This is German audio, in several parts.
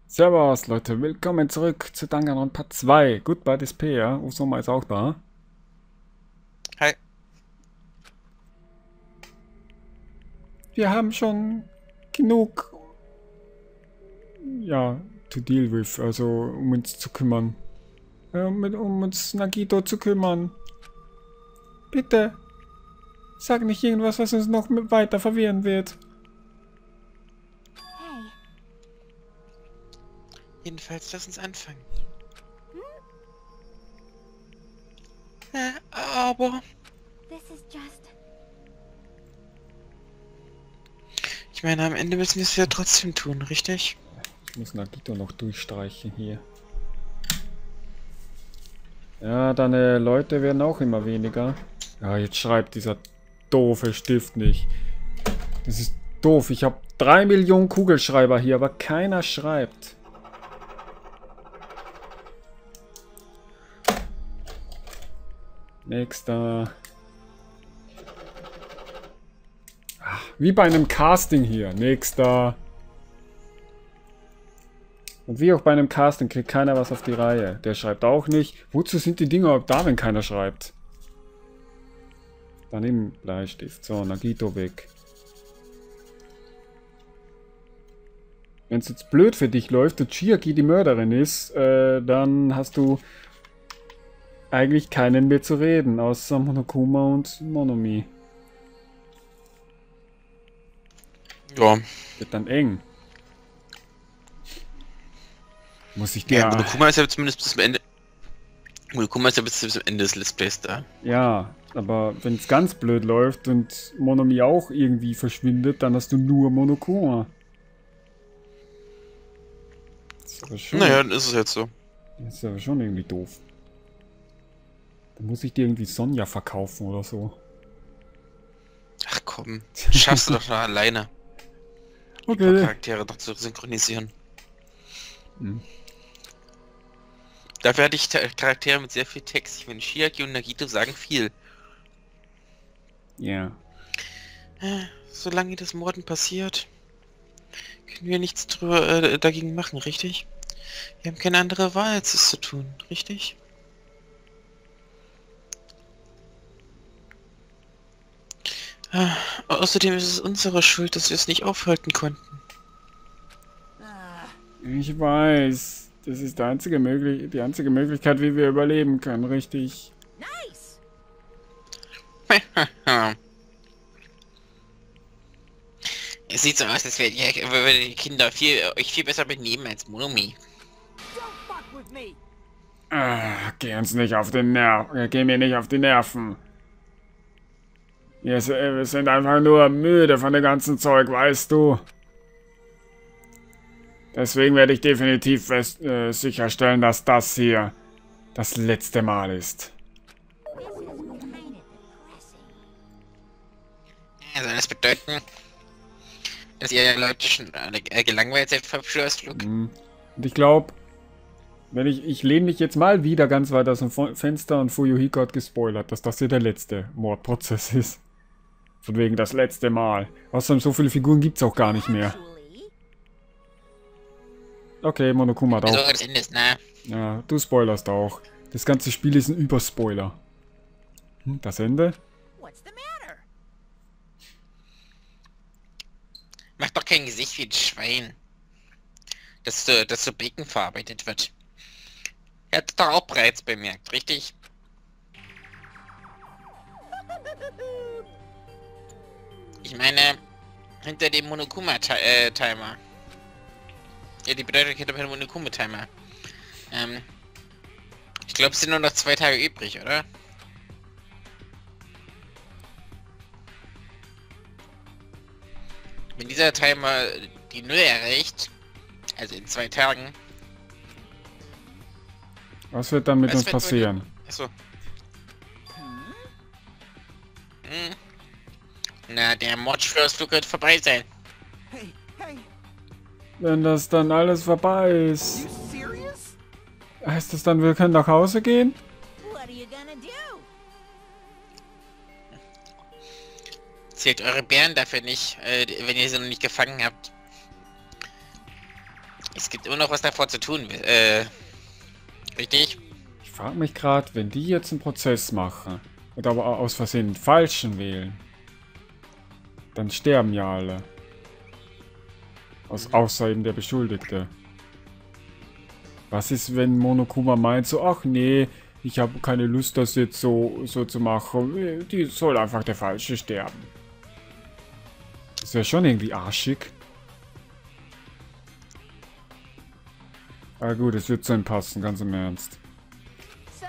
Servus Leute, willkommen zurück zu Danganronpa Part 2. Goodbye Despair. Usoma ist auch da. Hi. Wir haben schon genug, ja, to deal with, also um uns zu kümmern. Um uns Nagito zu kümmern. Bitte, sag nicht irgendwas, was uns noch weiter verwirren wird. Hey, Jedenfalls, lass uns anfangen. Aber this is just... ich meine, am Ende müssen wir es ja trotzdem tun, richtig? Ich muss Nagito noch durchstreichen hier. Ja, deine Leute werden auch immer weniger. Ja, jetzt schreibt dieser doofe Stift nicht. Das ist doof. Ich habe 3 Millionen Kugelschreiber hier, aber keiner schreibt. Nächster. Ach, wie bei einem Casting hier. Nächster. Und wie auch bei einem Casting kriegt keiner was auf die Reihe. Der schreibt auch nicht. Wozu sind die Dinger überhaupt da, wenn keiner schreibt? Dann nimm Bleistift. So, Nagito weg. Wenn es jetzt blöd für dich läuft und Chiaki die Mörderin ist, dann hast du eigentlich keinen mehr zu reden, außer Monokuma und Monomi. Ja. Wird dann eng. Muss ich dir... Ja, Monokuma ist ja zumindest bis zum Ende. Monokuma ist ja bis zum Ende des Let's Plays da. Ja, aber wenn es ganz blöd läuft und Monomi auch irgendwie verschwindet, dann hast du nur Monokuma. Das ist aber schon, Naja, dann ist es jetzt so. das ist aber schon irgendwie doof. Dann muss ich dir irgendwie Sonja verkaufen oder so. Ach komm, schaffst du doch noch alleine. Die paar Okay. Charaktere noch zu synchronisieren. Hm. Dafür hatte ich Charaktere mit sehr viel Text. Ich meine, Chiaki und Nagito sagen viel. Ja. Solange das Morden passiert, können wir nichts dagegen machen, richtig? Wir haben keine andere Wahl, als es zu tun, richtig? Außerdem ist es unsere Schuld, dass wir es nicht aufhalten konnten. Ich weiß. Das ist die einzige Möglichkeit, wie wir überleben können, richtig? Nice! Es sieht so aus, als würden die Kinder euch viel besser benehmen als Monomi. Don't fuck with me! Geh uns nicht auf den Nerv. Geh mir nicht auf die Nerven. Wir sind einfach nur müde von dem ganzen Zeug, weißt du? Deswegen werde ich definitiv sicherstellen, dass das hier das letzte Mal ist. This is kind of depressing. Soll das bedeuten, dass ihr Leute schon gelangweilt seid vom Schulausflug? Und ich glaube, ich lehne mich jetzt mal wieder ganz weit aus dem Fenster und Fuyuhiko hat gespoilert, dass das hier der letzte Mordprozess ist. Von wegen das letzte Mal. Außerdem so viele Figuren gibt es auch gar nicht mehr. Actually, Okay, Monokuma hat Also auch. das Ende ist nah. Ja, du spoilerst auch. Das ganze Spiel ist ein Überspoiler. Das Ende? what's the matter? Mach doch kein Gesicht wie ein Schwein. Dass so Bacon verarbeitet wird. Er hat doch auch bereits bemerkt, richtig? Ich meine, hinter dem Monokuma-Timer. Ja, die Bedeutung hinter dem Monokuma-Timer. Ich glaube, es sind nur noch 2 Tage übrig, oder? Wenn dieser Timer die Null erreicht, also in 2 Tagen, Was wird dann mit Was uns wird wohl- passieren? achso. Hm. Na, der Mordschwörflug wird vorbei sein. Hey, hey, Wenn das dann alles vorbei ist, you serious? heißt das dann, wir können nach Hause gehen? What are you gonna do? Zählt eure Bären dafür nicht, wenn ihr sie noch nicht gefangen habt. Es gibt immer noch was davor zu tun. Richtig? Ich frage mich gerade, wenn die jetzt einen Prozess machen und aber aus Versehen den falschen wählen, dann sterben ja alle. Außer eben der Beschuldigte. Was ist, wenn Monokuma meint so, ach nee, ich habe keine Lust, das jetzt so zu machen. Die soll einfach der Falsche sterben. Das wäre schon irgendwie arschig. Aber gut, es wird zu ihm passen, ganz im Ernst. So,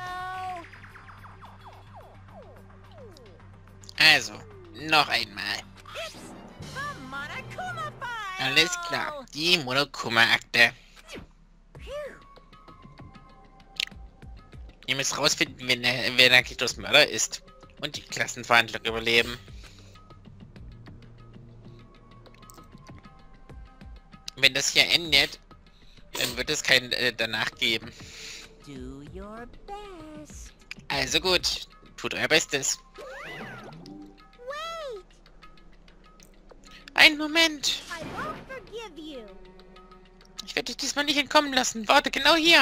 Also, noch einmal. the Monokuma file. Alles klar. Die Monokuma-Akte. Ihr müsst rausfinden, wer Nagitos Mörder ist. Und die Klassenverhandlung überleben. Wenn das hier endet, dann wird es kein danach geben. Do your best. Also gut, tut euer Bestes. Wait, Einen Moment. I won't forgive you. Ich werde dich diesmal nicht entkommen lassen. Warte, genau hier.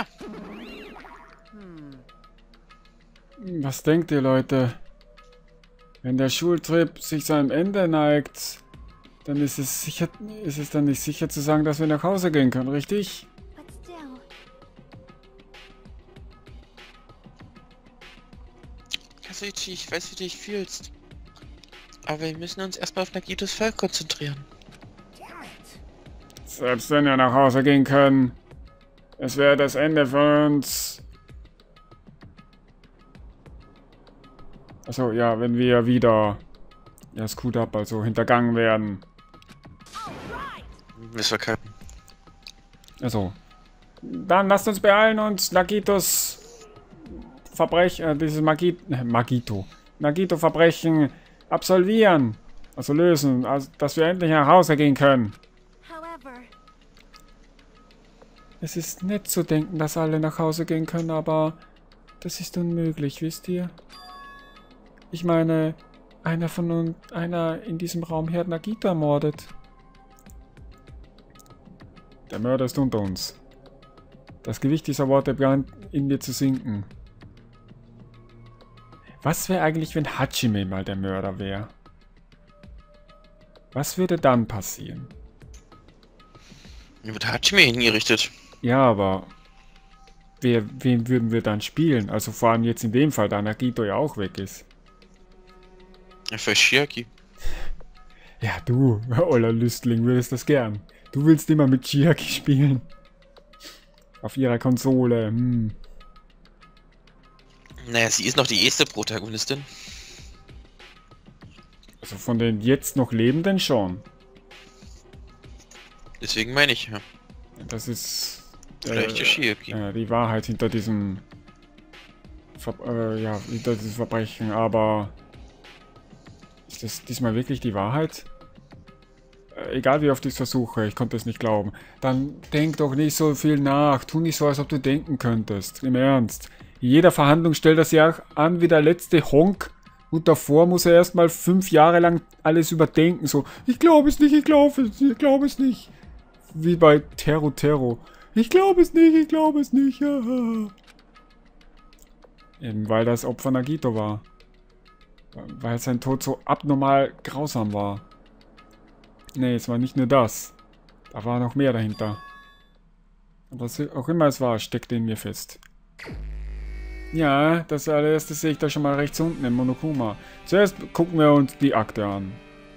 Was denkt ihr, Leute? Wenn der Schultrip sich seinem Ende neigt, dann ist es dann nicht sicher zu sagen, dass wir nach Hause gehen können, richtig? But still, Kazuichi, ich weiß, wie du dich fühlst. Aber wir müssen uns erstmal auf Nagitos Fall konzentrieren. Selbst wenn wir nach Hause gehen können, es wäre das Ende für uns. Also ja, wenn wir wieder Scoot up, also hintergangen werden. Wir verkacken. Also, dann lasst uns beeilen und Nagitos Verbrechen, dieses Nagito-Verbrechen absolvieren. Also lösen, also, dass wir endlich nach Hause gehen können. however, Es ist nett zu denken, dass alle nach Hause gehen können, aber das ist unmöglich, wisst ihr? Ich meine, einer in diesem Raum hier hat Nagito ermordet. Der Mörder ist unter uns. Das Gewicht dieser Worte begann in mir zu sinken. Was wäre eigentlich, wenn Hajime mal der Mörder wäre? Was würde dann passieren? Wird Hajime hingerichtet. Ja, aber wen würden wir dann spielen? Also vor allem jetzt in dem Fall, da Nagito ja auch weg ist. Ja, für Shiaki. Ja, du, oller Lüstling, würdest das gern. Du willst immer mit Chiaki spielen. Auf ihrer Konsole, Naja, sie ist noch die erste Protagonistin. Also von den jetzt noch Lebenden schon. Deswegen meine ich, ja. Das ist Vielleicht Shiaki. die Wahrheit hinter diesem hinter diesem Verbrechen, aber ist das diesmal wirklich die Wahrheit? Egal wie oft ich es versuche, ich konnte es nicht glauben. Dann denk doch nicht so viel nach. Tu nicht so, als ob du denken könntest. Im Ernst. In jeder Verhandlung stellt er sich auch an wie der letzte Honk. Und davor muss er erstmal 5 Jahre lang alles überdenken. So, ich glaube es nicht, ich glaube es nicht. Wie bei Terro. Ich glaube es nicht. Ja. Eben weil das Opfer Nagito war. Weil sein Tod so abnormal grausam war. Nee, es war nicht nur das. Da war noch mehr dahinter. Und was auch immer es war, steckte in mir fest. Ja, das allererste sehe ich da schon mal rechts unten im Monokuma. Zuerst gucken wir uns die Akte an.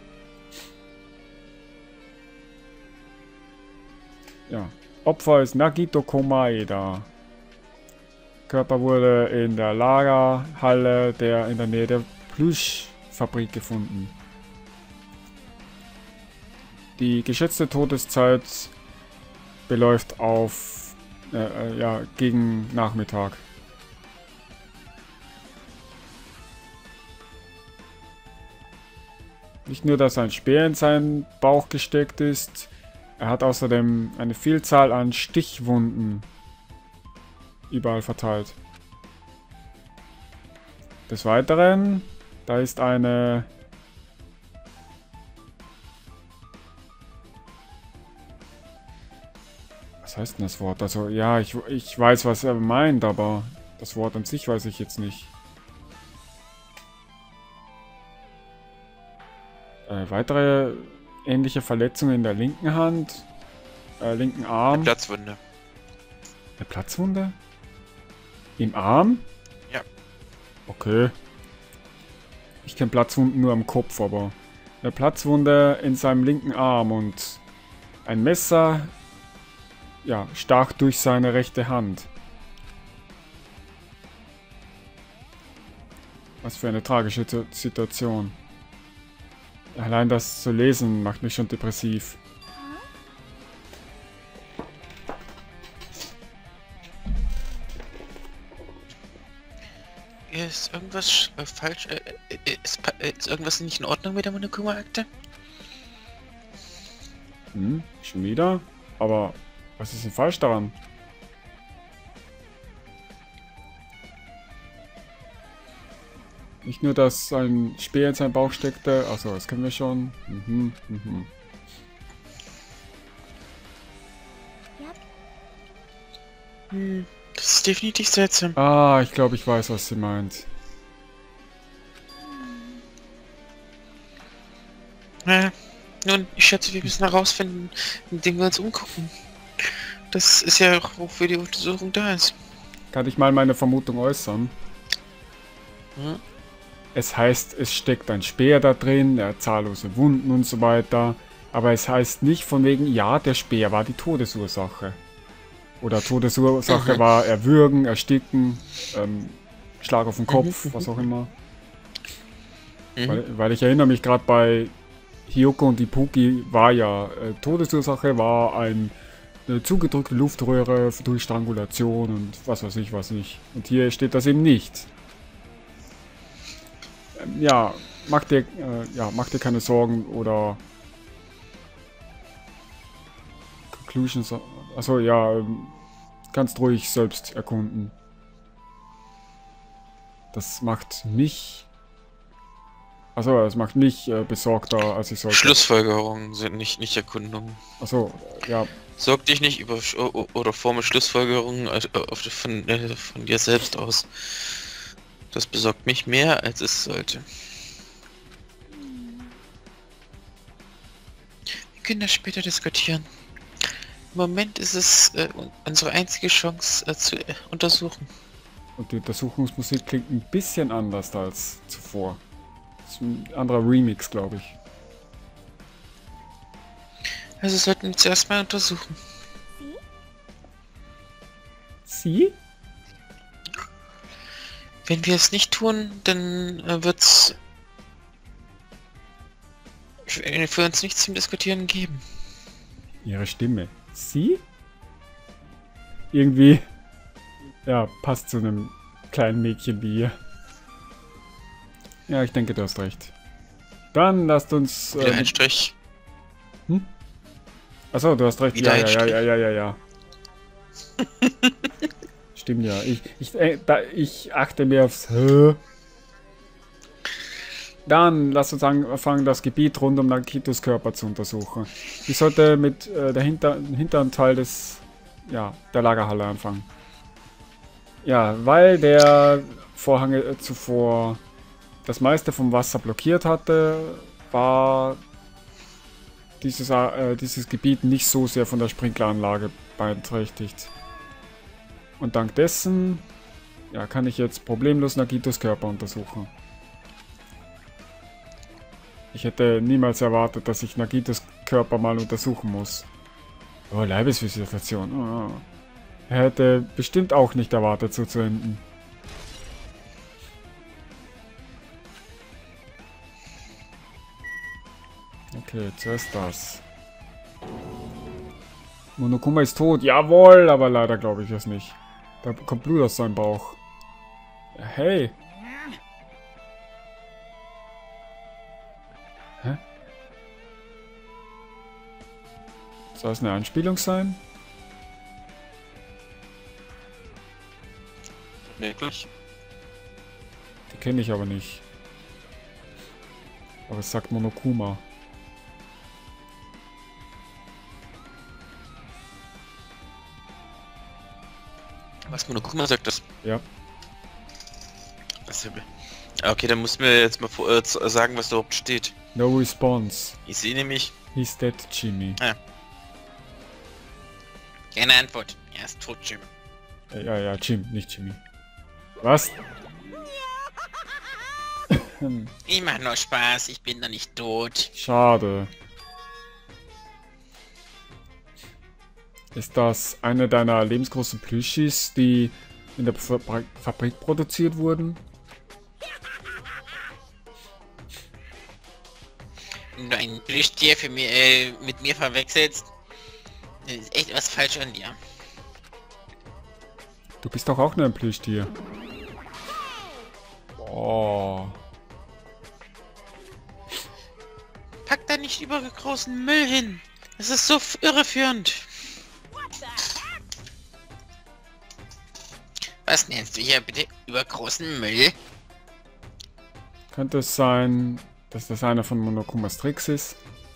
Ja. Opfer ist Nagito Komaeda. Körper wurde in der Lagerhalle in der Nähe der Plüschfabrik gefunden. Die geschätzte Todeszeit beläuft auf gegen Nachmittag. Nicht nur, dass ein Speer in seinen Bauch gesteckt ist, er hat außerdem eine Vielzahl an Stichwunden überall verteilt. Des Weiteren, da ist eine Was heißt denn das Wort? Also, ja, ich weiß, was er meint, aber das Wort an sich weiß ich jetzt nicht. Weitere ähnliche Verletzungen in der linken Hand, linken Arm. Platzwunde. Eine Platzwunde? Im Arm? Ja. Okay. Ich kenne Platzwunden nur am Kopf, aber eine Platzwunde in seinem linken Arm und ein Messer, ja, stach durch seine rechte Hand. Was für eine tragische Situation. Allein das zu lesen macht mich schon depressiv. Ist irgendwas falsch? Ist irgendwas nicht in Ordnung mit der Monokuma-Akte? Schon wieder? Aber was ist denn falsch daran? Nicht nur, dass ein Speer in seinem Bauch steckte. Achso, das kennen wir schon. Das ist definitiv seltsam. Ah, ich glaube, ich weiß, was sie meint. Nun, ich schätze, wir müssen herausfinden, indem wir uns umgucken. Das ist ja auch, wofür die Untersuchung da ist. Kann ich mal meine Vermutung äußern? Hm? Es heißt, es steckt ein Speer da drin, er hat zahllose Wunden und so weiter. Aber es heißt nicht von wegen, ja, der Speer war die Todesursache. Oder Todesursache war Erwürgen, Ersticken, Schlag auf den Kopf, was auch immer. Weil ich erinnere mich gerade bei Hiyoko und Ipuki war ja, Todesursache war eine zugedrückte Luftröhre durch Strangulation und was weiß ich was nicht. Und hier steht das eben nicht. Ja, mach dir keine Sorgen oder Conclusions. Also ja, kannst ruhig selbst erkunden. Das macht mich. Also es macht mich besorgter, als ich sollte. Schlussfolgerungen sind nicht Erkundungen. Also ja. Sorg dich nicht über oder forme Schlussfolgerungen von dir selbst aus. Das besorgt mich mehr, als es sollte. Wir können das später diskutieren. Im Moment ist es unsere einzige Chance zu untersuchen. Und die Untersuchungsmusik klingt ein bisschen anders als zuvor. Das ist ein anderer Remix, glaube ich. Also sollten wir zuerst mal untersuchen. Sie? Wenn wir es nicht tun, dann wird's für uns nichts zum Diskutieren geben. Ihre Stimme. Sie? Irgendwie, ja, passt zu einem kleinen Mädchen wie ihr. Ja, ich denke, du hast recht. Dann lasst uns... Wieder ein Strich. Achso, du hast recht. Wieder ein Strich. Ja. Stimmt ja. Ich achte mir aufs... Dann lasst uns anfangen, das Gebiet rund um Nakitos Körper zu untersuchen. Ich sollte mit der hinteren Teil der Lagerhalle anfangen. Ja, weil der Vorhang zuvor das meiste vom Wasser blockiert hatte, war dieses Gebiet nicht so sehr von der Sprinkleranlage beeinträchtigt. Und dank dessen kann ich jetzt problemlos Nakitos Körper untersuchen. Ich hätte niemals erwartet, dass ich Nakitos Körper mal untersuchen muss. Oh, Leibesvisitation. Oh. Er hätte bestimmt auch nicht erwartet, so zu enden. Okay, zuerst das. Monokuma ist tot. Jawohl, aber leider glaube ich es nicht. Da kommt Blut aus seinem Bauch. Hey. Hä? Soll es eine Anspielung sein? Wirklich? Die kenne ich aber nicht. Aber es sagt Monokuma. Was Monokuma sagt das? Ja. Okay, dann musst du mir jetzt mal sagen, was da überhaupt steht. No response. Ich sehe nämlich He's dead, Jimmy. keine Antwort. Er ist tot, Jim. Ja, Jim, nicht Jimmy. Was? Ich mach nur Spaß, ich bin doch nicht tot. Schade. Ist das eine deiner lebensgroßen Plüschis, die in der Fabrik produziert wurden? Wenn du ein Plüschtier mit mir verwechselst, dann ist echt was falsch an dir. Du bist doch auch nur ein Plüschtier. Oh. Pack da nicht übergroßen Müll hin. Das ist so irreführend. Was nennst du hier bitte übergroßen Müll? Könnte es sein, dass das einer von Monokumas Tricks ist?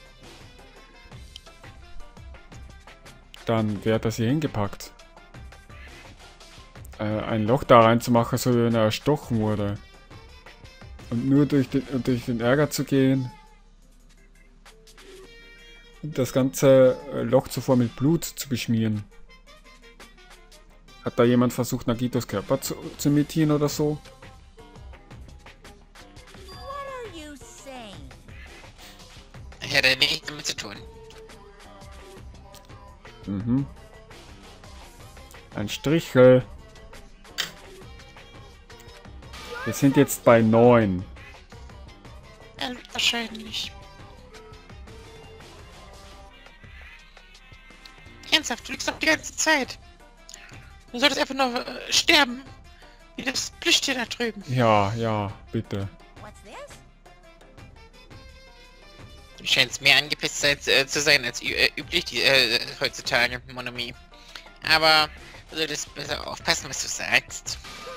Dann wer hat das hier hingepackt? Ein Loch da reinzumachen, so wie wenn er erstochen wurde. Und nur durch den Ärger zu gehen. Und das ganze Loch zuvor mit Blut zu beschmieren. Hat da jemand versucht, Nagitos Körper zu imitieren oder so? What are you saying? Ich hatte nichts damit zu tun. Mhm. Ein Strichel. Wir sind jetzt bei 9. Ja, wahrscheinlich. Ernsthaft, du liegst doch die ganze Zeit. Du solltest einfach nur sterben. Wie das Plüschtier da drüben. Ja, bitte. What's this? Du scheinst mehr angepisst zu sein als üblich heutzutage, Monomi. Aber du solltest besser aufpassen, was du sagst.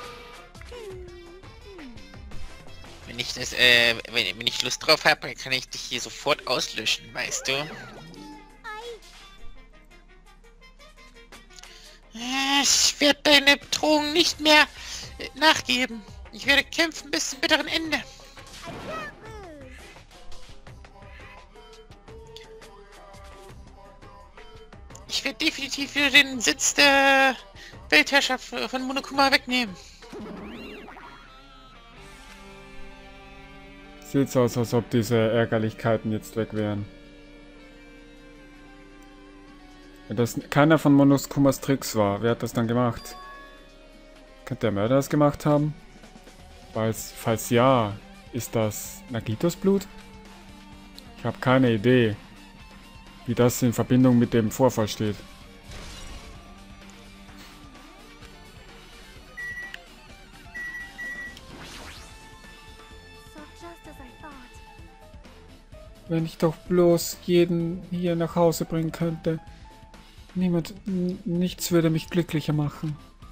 Wenn ich Lust drauf habe, kann ich dich hier sofort auslöschen, weißt du? Ich werde deine Drohung nicht mehr nachgeben. Ich werde kämpfen bis zum bitteren Ende. Ich werde definitiv wieder den Sitz der Weltherrschaft von Monokuma wegnehmen. Sieht so aus, als ob diese Ärgerlichkeiten jetzt weg wären. Wenn das keiner von Monokumas Tricks war, wer hat das dann gemacht? Könnte der Mörder das gemacht haben? Falls ja, ist das Nagitos Blut? Ich habe keine Idee, wie das in Verbindung mit dem Vorfall steht. So just as I thought. Wenn ich doch bloß jeden hier nach Hause bringen könnte. Nichts würde mich glücklicher machen.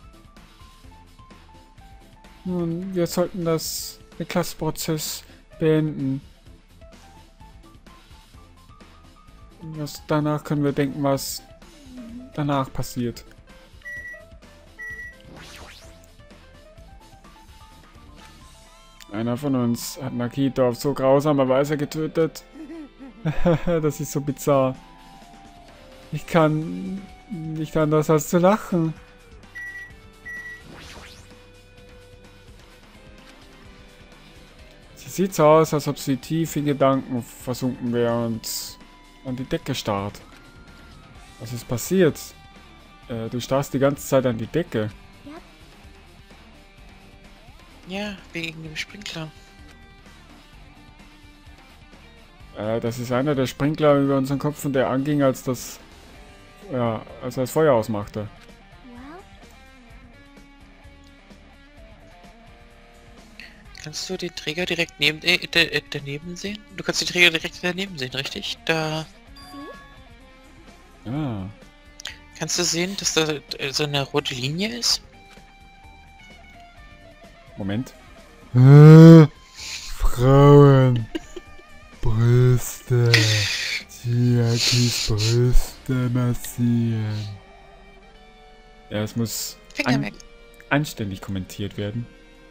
Nun, wir sollten den Klassenprozess beenden. Danach können wir denken, was danach passiert. Einer von uns hat Nagito auf so grausame Weise getötet. Das ist so bizarr. Ich kann nicht anders als zu lachen. Sie sieht so aus, als ob sie tief in Gedanken versunken wäre und an die Decke starrt. Was ist passiert? Du starrst die ganze Zeit an die Decke. Ja, wegen dem Sprinkler. Das ist einer der Sprinkler über unseren Kopf und der anging, als er das Feuer ausmachte. Well, Kannst du den Träger direkt daneben sehen? Du kannst den Träger direkt daneben sehen, richtig? Da see? Ah, kannst du sehen, dass da so eine rote Linie ist? Moment. Frauen. Brüste. Chiakis Brüste massieren. Ja, es muss Finger weg. anständig kommentiert werden.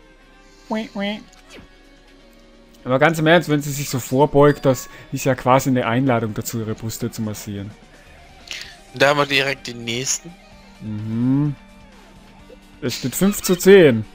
Aber ganz im Ernst, wenn sie sich so vorbeugt, das ist ja quasi eine Einladung dazu, ihre Brüste zu massieren. Da haben wir direkt den nächsten. Mhm. Es steht 5:10.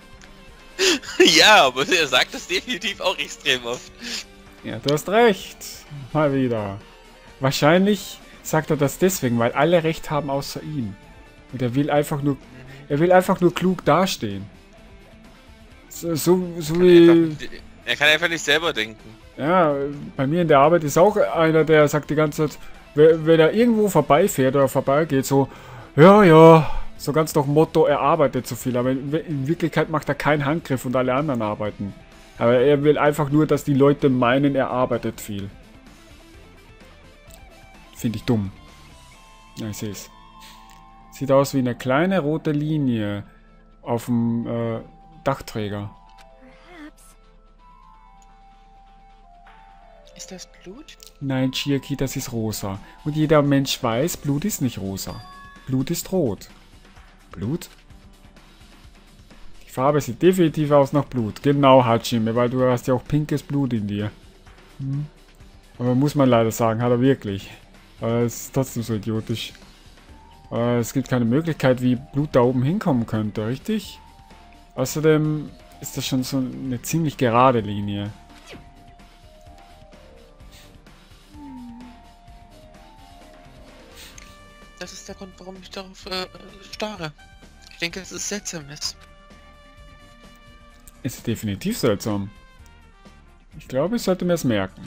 Ja, aber er sagt das definitiv auch extrem oft. Ja, du hast recht. Mal wieder. Wahrscheinlich sagt er das deswegen, weil alle recht haben außer ihm. Und er will einfach nur klug dastehen. So wie... Er kann einfach nicht selber denken. Ja, bei mir in der Arbeit ist auch einer, der sagt die ganze Zeit, wenn er irgendwo vorbeifährt oder vorbeigeht, so, ja, so ganz nach dem Motto, er arbeitet zu viel, aber in Wirklichkeit macht er keinen Handgriff und alle anderen arbeiten. Aber er will einfach nur, dass die Leute meinen, er arbeitet viel. Finde ich dumm. Ja, ich sehe es. Sieht aus wie eine kleine rote Linie auf dem Dachträger. Perhaps. Ist das Blut? Nein, Chiaki, das ist rosa. Und jeder Mensch weiß, Blut ist nicht rosa. Blut ist rot. Blut? Die Farbe sieht definitiv aus nach Blut. Genau, Hachime, weil du hast ja auch pinkes Blut in dir. Hm. Aber muss man leider sagen, hat er wirklich. Aber es ist trotzdem so idiotisch. Es gibt keine Möglichkeit, wie Blut da oben hinkommen könnte, richtig? Außerdem ist das schon so eine ziemlich gerade Linie. Das ist der Grund, warum ich darauf starre. Ich denke, dass es seltsam ist. Es ist definitiv seltsam. Ich glaube, ich sollte mir es merken.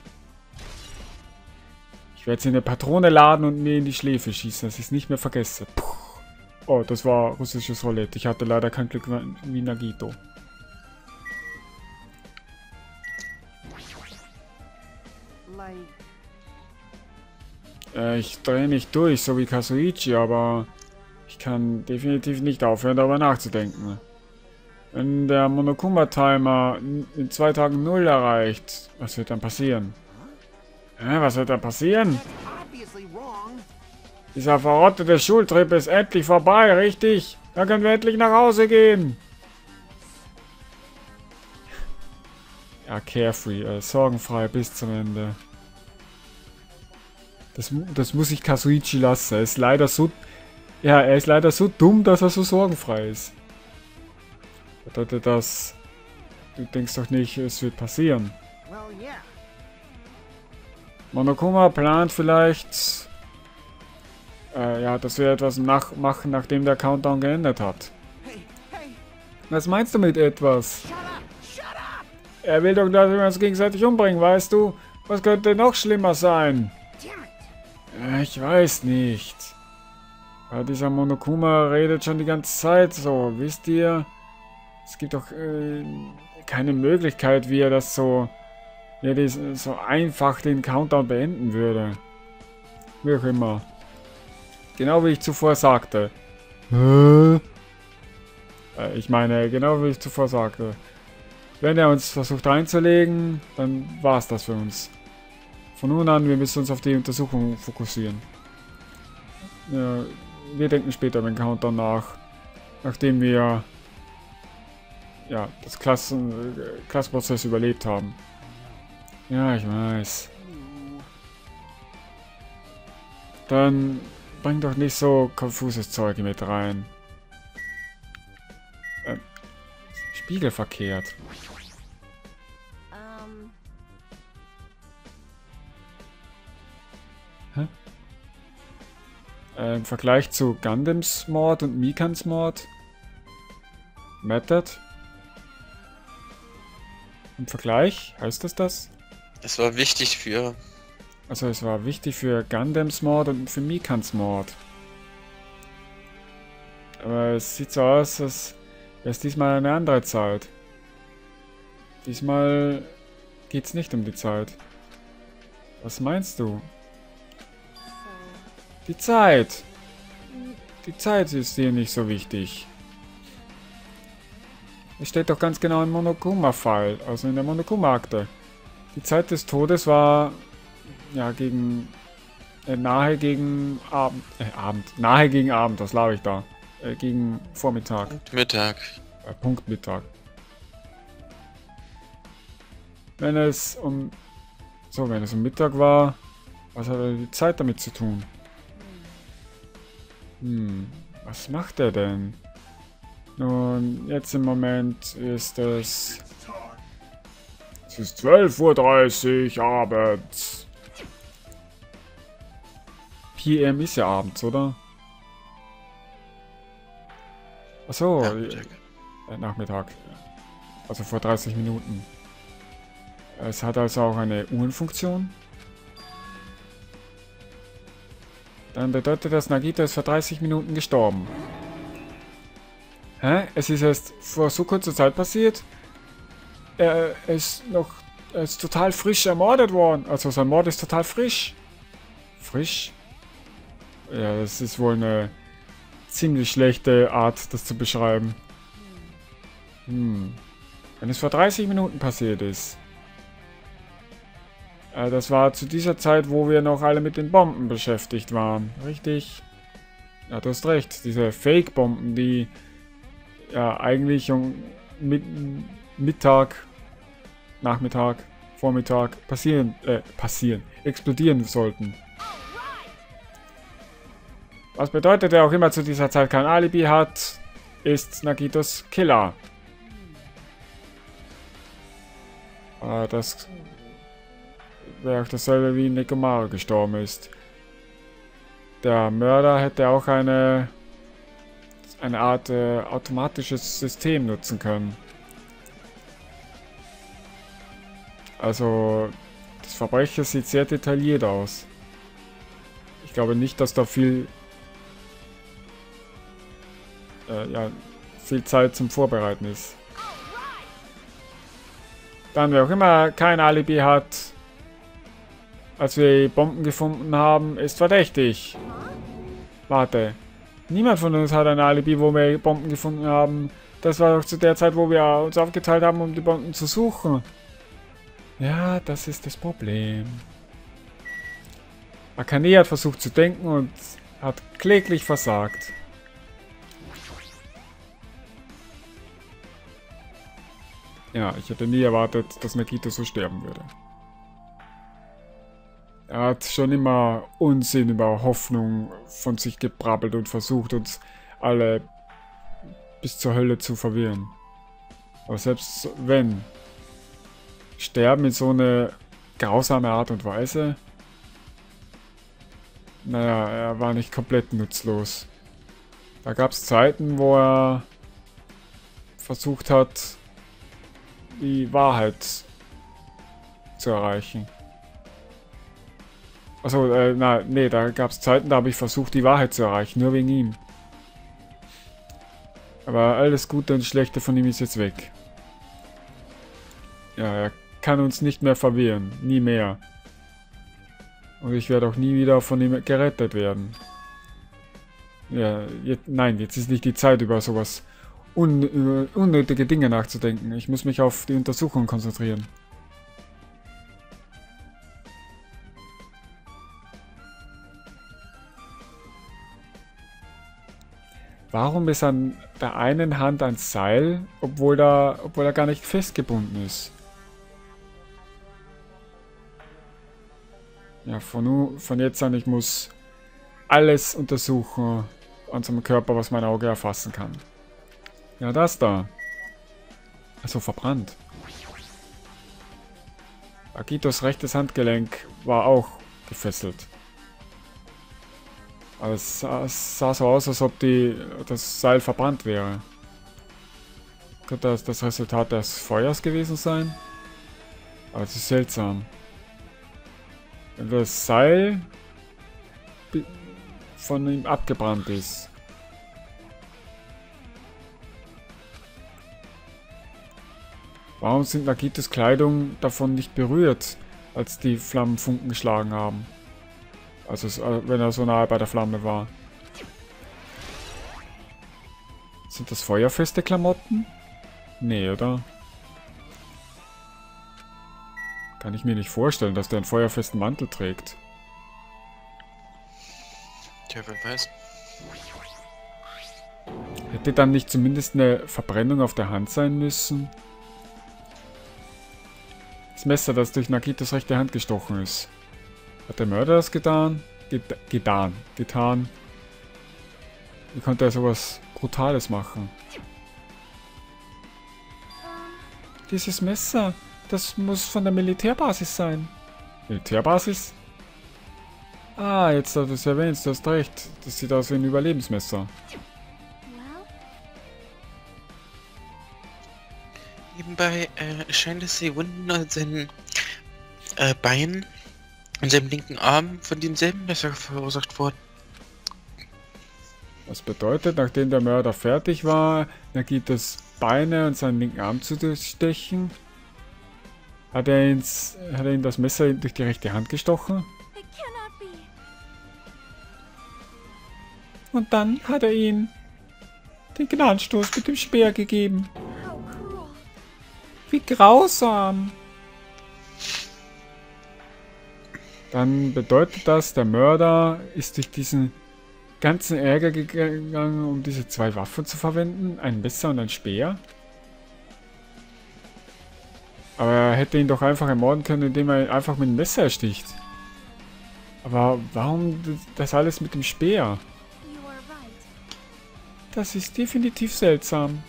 Ich werde sie in eine Patrone laden und mir in die Schläfe schießen, dass ich es nicht mehr vergesse. Puh. Oh, das war russisches Roulette. Ich hatte leider kein Glück wie Nagito. Ich drehe nicht durch, so wie Kazuichi, aber ich kann definitiv nicht aufhören, darüber nachzudenken. Wenn der Monokuma-Timer in 2 Tagen 0 erreicht, was wird dann passieren? Was wird dann passieren? Dieser verrottete Schultrip ist endlich vorbei, richtig? Dann können wir endlich nach Hause gehen. Ja, carefree, sorgenfrei bis zum Ende. Das muss ich Kazuichi lassen. Er ist leider so... Ja, er ist leider so dumm, dass er so sorgenfrei ist. Bedeutet das... Du denkst doch nicht, es wird passieren. Monokuma plant vielleicht... ja, dass wir etwas machen, nachdem der Countdown geendet hat. Was meinst du mit etwas? Er will doch, dass wir uns gegenseitig umbringen, weißt du? Was könnte noch schlimmer sein? Ich weiß nicht. Aber dieser Monokuma redet schon die ganze Zeit so, wisst ihr? Es gibt doch keine Möglichkeit, wie er das so... Wie er so einfach den Countdown beenden würde. Wie auch immer. Genau wie ich zuvor sagte. Ich meine, genau wie ich zuvor sagte. Wenn er uns versucht reinzulegen, dann war es das für uns. Von nun an, wir müssen uns auf die Untersuchung fokussieren. Ja, wir denken später über den Countdown nach. Nachdem wir ja, das Klassenprozess überlebt haben. Ja, ich weiß. Dann bring doch nicht so konfuses Zeug mit rein. Spiegelverkehrt. Hä? Im Vergleich zu Gundams Mord und Mikans Mord? Method? Im Vergleich? Heißt das? Es war wichtig für... Also es war wichtig für Gundams Mord und für Mikans Mord. Aber es sieht so aus, als wäre es diesmal eine andere Zeit. Diesmal geht's nicht um die Zeit. Was meinst du? Die Zeit! Die Zeit ist hier nicht so wichtig. Es steht doch ganz genau im Monokuma-Fall, also in der Monokuma-Akte. Die Zeit des Todes war ja nahe gegen Abend, nahe gegen Abend, was laber ich da? gegen Vormittag. Und Mittag. Punkt Mittag. Wenn es um Mittag war, was hat die Zeit damit zu tun? Was macht er denn? Nun, jetzt im Moment ist es... Es ist 12:30 Uhr abends. PM ist ja abends, oder? Achso, Nachmittag. Also vor 30 Minuten. Es hat also auch eine Uhrenfunktion. Dann bedeutet das, Nagito ist vor 30 Minuten gestorben. Hä? Es ist erst vor so kurzer Zeit passiert? Er ist total frisch ermordet worden. Also sein Mord ist total frisch. Frisch? Ja, das ist wohl eine ziemlich schlechte Art, das zu beschreiben. Wenn es vor 30 Minuten passiert ist. Das war zu dieser Zeit, wo wir noch alle mit den Bomben beschäftigt waren. Richtig? Ja, du hast recht. Diese Fake-Bomben, die ja eigentlich um Mittag, Nachmittag, Vormittag explodieren sollten. Was bedeutet, er auch immer zu dieser Zeit kein Alibi hat, ist Nagitos Killer. Das wäre auch dasselbe wie Nekomaru gestorben ist. Der Mörder hätte auch eine Art automatisches System nutzen können. Also, das Verbrechen sieht sehr detailliert aus. Ich glaube nicht, dass da viel Zeit zum Vorbereiten ist. Dann, wer auch immer kein Alibi hat, als wir die Bomben gefunden haben, ist verdächtig. Warte. Niemand von uns hat ein Alibi, wo wir Bomben gefunden haben. Das war doch zu der Zeit, wo wir uns aufgeteilt haben, um die Bomben zu suchen. Ja, das ist das Problem. Akane hat versucht zu denken und hat kläglich versagt. Ja, ich hätte nie erwartet, dass Nagito so sterben würde. Er hat schon immer Unsinn über Hoffnung von sich gebrabbelt und versucht, uns alle bis zur Hölle zu verwirren. Aber selbst wenn, sterben in so eine grausame Art und Weise, naja, er war nicht komplett nutzlos. Da gab es Zeiten, wo er versucht hat, die Wahrheit zu erreichen. Achso, nee, da gab es Zeiten, da habe ich versucht, die Wahrheit zu erreichen, nur wegen ihm. Aber alles Gute und Schlechte von ihm ist jetzt weg. Ja, er kann uns nicht mehr verwirren, nie mehr. Und ich werde auch nie wieder von ihm gerettet werden. Ja, nein, jetzt ist nicht die Zeit, über sowas unnötige Dinge nachzudenken. Ich muss mich auf die Untersuchung konzentrieren. Warum ist an der einen Hand ein Seil, obwohl er gar nicht festgebunden ist? Ja, von jetzt an, ich muss alles untersuchen an seinem Körper, was mein Auge erfassen kann. Ja, das da. Also verbrannt. Agitos rechtes Handgelenk war auch gefesselt. Also es sah so aus, als ob das Seil verbrannt wäre. Könnte das Resultat des Feuers gewesen sein? Aber es ist seltsam. Wenn das Seil von ihm abgebrannt ist. Warum sind Nagitos Kleidung davon nicht berührt, als die Flammen Funken geschlagen haben? Also wenn er so nahe bei der Flamme war. Sind das feuerfeste Klamotten? Nee, oder? Kann ich mir nicht vorstellen, dass der einen feuerfesten Mantel trägt. Tja, wer weiß. Hätte dann nicht zumindest eine Verbrennung auf der Hand sein müssen? Das Messer, das durch Nagitos rechte Hand gestochen ist. Hat der Mörder das getan? Getan. Wie konnte er sowas Brutales machen? Dieses Messer, das muss von der Militärbasis sein. Militärbasis? Ah, jetzt da du es erwähnst, du hast recht. Das sieht aus wie ein Überlebensmesser. Well, Nebenbei scheint es, die Wunden an seinen Beinen und seinem linken Arm von demselben Messer verursacht wurden. Was bedeutet, nachdem der Mörder fertig war, Nagitos Beine und seinen linken Arm zu durchstechen, hat er ihm das Messer durch die rechte Hand gestochen it cannot be. und dann hat er ihm den Gnadenstoß mit dem Speer gegeben. How cruel. Wie grausam! Dann bedeutet das, der Mörder ist durch diesen ganzen Ärger gegangen, um diese zwei Waffen zu verwenden. Ein Messer und ein Speer. Aber er hätte ihn doch einfach ermorden können, indem er ihn einfach mit dem Messer ersticht. Aber warum das alles mit dem Speer? You are right. Das ist definitiv seltsam.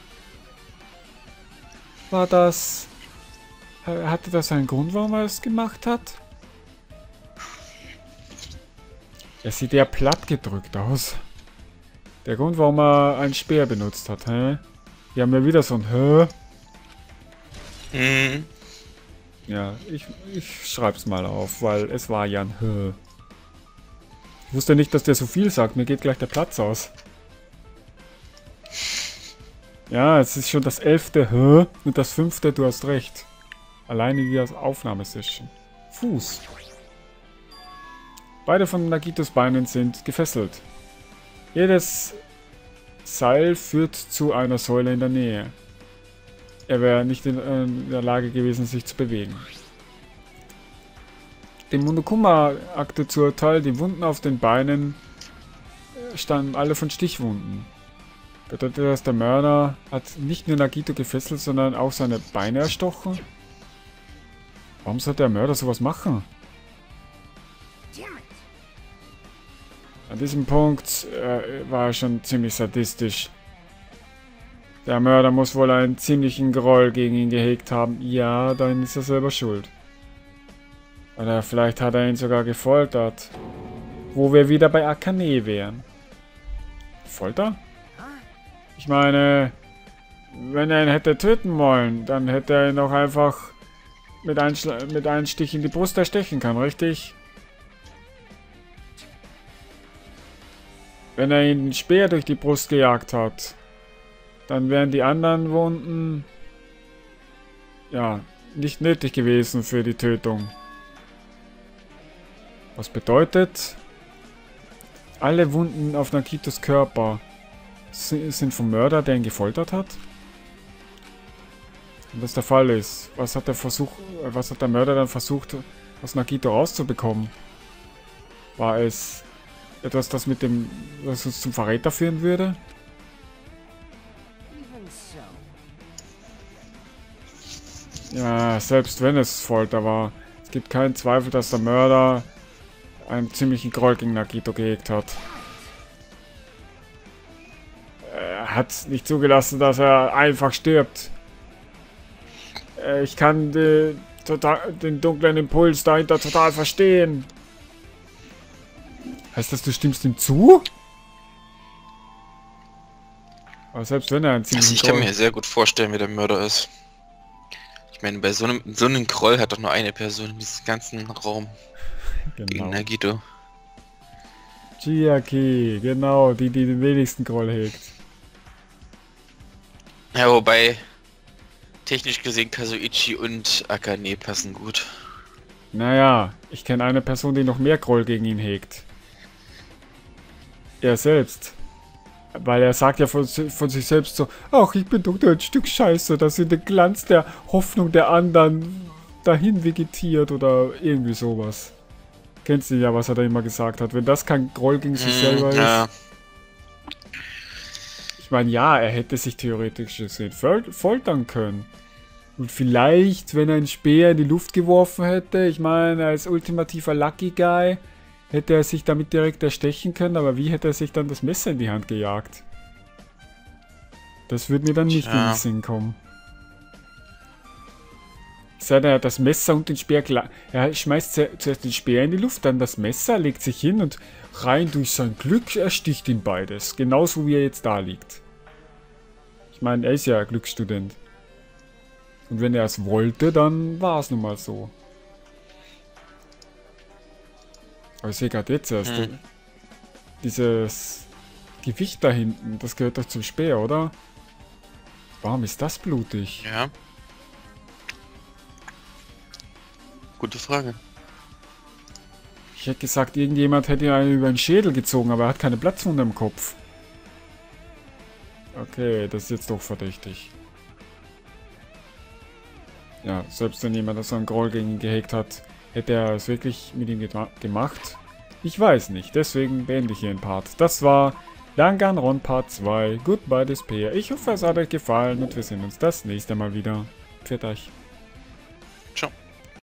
War das... Hatte das einen Grund, warum er es gemacht hat? Er sieht eher platt gedrückt aus. Der Grund, warum er einen Speer benutzt hat, hä? Hier haben wir wieder so ein Hä? Mhm. Ja, ich schreib's mal auf, weil es war ja ein Hä. Ich wusste nicht, dass der so viel sagt. Mir geht gleich der Platz aus. Ja, es ist schon das 11. Hä und das 5. Du hast recht. Alleine die Aufnahmesession. Fuß. Beide von Nagitos Beinen sind gefesselt. Jedes Seil führt zu einer Säule in der Nähe. Er wäre nicht in der Lage gewesen, sich zu bewegen. Dem Monokuma-Akte zu Urteil, die Wunden auf den Beinen stammen alle von Stichwunden. Bedeutet das, der Mörder hat nicht nur Nagito gefesselt, sondern auch seine Beine erstochen? Warum sollte der Mörder sowas machen? An diesem Punkt war er schon ziemlich sadistisch. Der Mörder muss wohl einen ziemlichen Groll gegen ihn gehegt haben. Ja, dann ist er selber schuld. Oder vielleicht hat er ihn sogar gefoltert. Wo wir wieder bei Akane wären. Folter? Ich meine, wenn er ihn hätte töten wollen, dann hätte er ihn auch einfach mit einem Stich in die Brust erstechen können, richtig? Wenn er ihn den Speer durch die Brust gejagt hat, dann wären die anderen Wunden ja nicht nötig gewesen für die Tötung. Was bedeutet, alle Wunden auf Nagitos Körper sind vom Mörder, der ihn gefoltert hat? Wenn das der Fall ist, was hat der Mörder dann versucht, aus Nagito rauszubekommen? War es etwas, das uns zum Verräter führen würde? Ja, selbst wenn es Folter war. Es gibt keinen Zweifel, dass der Mörder einen ziemlichen Groll gegen Nagito gehegt hat. Er hat nicht zugelassen, dass er einfach stirbt. Ich kann den dunklen Impuls dahinter total verstehen. Heißt das, du stimmst ihm zu? Aber selbst wenn er einen ziemlichen Ich kann mir sehr gut vorstellen, wer der Mörder ist. Ich meine, bei so einem Groll hat doch nur eine Person in diesem ganzen Raum gegen Genau. Nagito. Chiaki, genau, die den wenigsten Groll hegt. Ja, wobei technisch gesehen Kazuichi und Akane passen gut. Naja, ich kenne eine Person, die noch mehr Groll gegen ihn hegt. Er selbst. Weil er sagt ja von sich selbst so, ach, ich bin doch nur ein Stück Scheiße, das in den Glanz der Hoffnung der anderen dahin vegetiert oder irgendwie sowas. Kennst du ja, was er da immer gesagt hat. Wenn das kein Groll gegen sich selber ist. Ja. Ich meine, ja, er hätte sich theoretisch gesehen foltern können. Und vielleicht, wenn er einen Speer in die Luft geworfen hätte, ich meine, als ultimativer Lucky Guy, hätte er sich damit direkt erstechen können, aber wie hätte er sich dann das Messer in die Hand gejagt? Das würde mir dann nicht in den Sinn kommen. Sei denn, er hat das Messer und den Speer klar. Er schmeißt zuerst den Speer in die Luft, dann das Messer, legt sich hin und rein durch sein Glück ersticht ihn beides. Genauso wie er jetzt da liegt. Ich meine, er ist ja ein Glücksstudent. Und wenn er es wollte, dann war es nun mal so. Aber ich sehe gerade jetzt erst, dieses Gewicht da hinten, das gehört doch zum Speer, oder? Warum ist das blutig? Ja. Gute Frage. Ich hätte gesagt, irgendjemand hätte ihn über den Schädel gezogen, aber er hat keine Platzwunde im Kopf. Okay, das ist jetzt doch verdächtig. Ja, selbst wenn jemand so einen Groll gegen ihn gehegt hat, hätte er es wirklich mit ihm gemacht? Ich weiß nicht, deswegen beende ich hier den Part. Das war Danganron Part 2, Goodbye Despair. Ich hoffe, es hat euch gefallen und wir sehen uns das nächste Mal wieder. Pfiat euch. Ciao.